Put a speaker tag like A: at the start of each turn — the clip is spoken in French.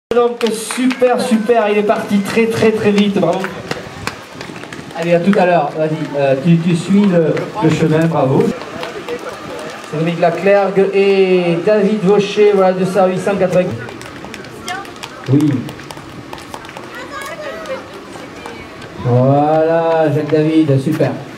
A: Donc super, il est parti très vite, bravo.
B: Allez, à tout à l'heure, vas-y, tu suis le chemin, bravo.
A: Cédric Laclergue et David Vaucher, voilà, de service 180.
B: Oui. Voilà, Jacques David, super.